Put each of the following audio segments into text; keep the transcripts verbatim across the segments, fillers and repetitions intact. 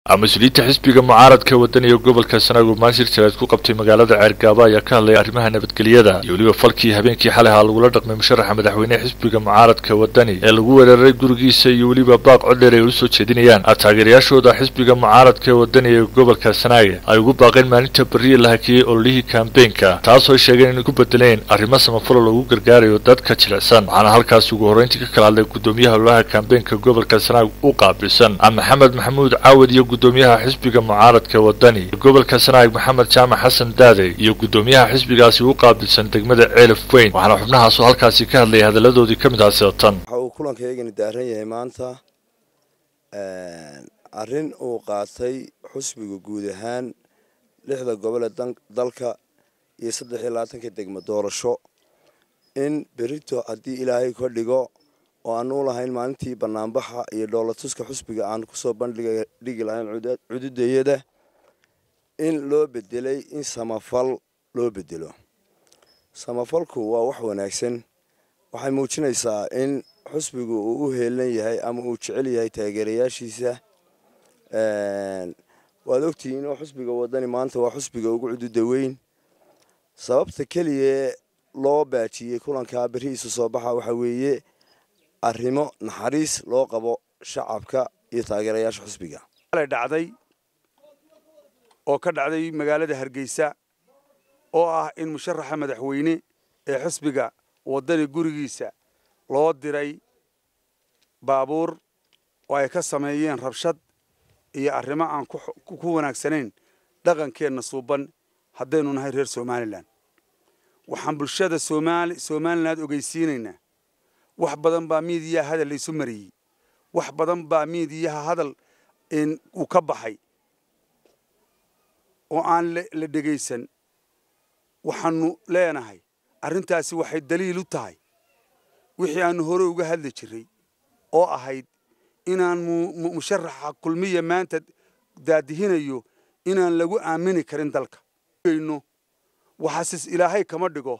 مسؤولية حزبك معارض كودني يقبل كسنة ومانشر تلاتكو قبتي مقالة عرقابا يكان لي أرمها نبتقليدا يوليو فالكي هبينكي حالها الولادق من مشرح مدحويني حزبك معارض كودني الغوة الرئي قرقيسي يوليو باق عدري يوسو تشدينيان التاقرياشو دا حزبك معارض كودني يقبل كسنة أيقو باقين ماني تبري لهكي أوليه كامبينكا تاسو الشيغين إنكو بدلين أرما سمفلو لغو قرقاري وداد كتلعسان وعنا هالكاسو قهورينتي كالالي قدوميها لها كامبينكا قبل كسنة وقابلسان أم محمد محمود عاود يو قدوميها حزبك معارض كودني قبل كسنايق محمد جامع حسن دادي iyo gudoomiyaha xisbigaasi uu qaabilsan degmada Ceelaf Weyn waxaana xubnaha soo halkaasi ka hadlay hadaladoodii kamid ah sidatan waxa uu kulankeegani daaran yahay maanta ee arin uu qaatay xisbiga guud ahaan lixda gobol ee dalka iyo saddex iyo labaatan degmo doorasho in berito hadii Ilaahay ka dhigo oo aan u lahayn maalintii banaanbaxa iyo dawladtuska xisbiga aan ku soo bandhigay dhigi lahayn cududeeyada in loo bedelay in samafal loo bedelo samafalku waa wax wanaagsan waxay muujinaysaa in xisbigu uu u heelan yahay ama uu jecel yahay taageerayaashiisa ee waad ogtiin in xisbiga wadani maanta waa xisbiga ugu cududa weyn sababta kaliya loo baajiyay kulanka bariisu soo baxa waxa weeye arrimo naxariis loo qabo shacabka iyo taageerayaasha xisbiga la dhacday oo ka dhacday magaalada Hargeysa oo ah in musharaxa madaxweyne ee xisbiga wadani gurigiisa loo diray baabuur oo ay ka sameeyeen rabshad iyo arrimo aan ku wanaagsanayn dhaqankeena suuban hadaynu nahay reer Soomaaliland waxaan bulshada Soomaali Soomaaliland ogeysiinaynaa wax badan baa miidiyaha hadal isu mariyay wax badan baa miidiyaha hadal in uu ka baxay oo aan la dhageysan waxaanu leenahay arintaasi waxay daliil u tahay wixii aan hore uga hadli jiray oo ahayd inaan musharaxa kulmiye maanta daadihinayo inaan lagu aamini karin dalka aynu waxaas Ilaahay kama dhigo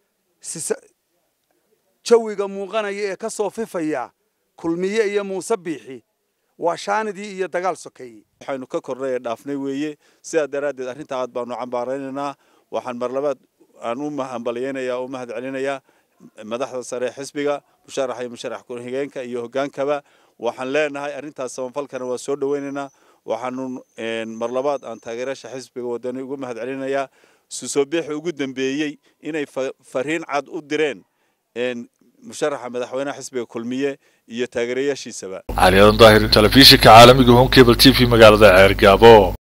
jawiga muuqanaya ee ka soo fifaya kulmiye iyo Muuse Biixi waa shaanadii iyo dagaal sokeeyay waxaanu ka kornay dhaafnay weeye sida daraadeed arinta aad baanu cambaaraynaa waxaan mar labaad aan u mahadcelinayaa u mahadcelinayaa madaxda sare xisbiga musharaxa iyo musharax ku xigeenka iyo hogaankaba waxaan leenahay arintaas samafalkana waa soo dhaweynaynaa waxaanu mar labaad aan taageerasha xisbiga wadani ugu mahadcelinayaa soo bixi ugu dambeeyay inay fariin cad u direen in musharaxa madaxweynaha xisbiga kulmiye iyo taageerayaashiisaba علي ظاهر تلفزيون عالمي هون كيبل تي في مقالة عرقابو.